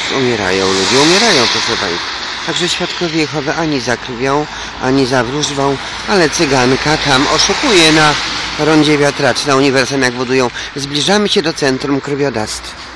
umierają ludzie, umierają, proszę Państwa. Także świadkowie Jehowy ani za krwią, ani za wróżbą, ale cyganka tam oszukuje na rondzie wiatraczy, na uniwersum jak budują. Zbliżamy się do centrum krwiodawstwa.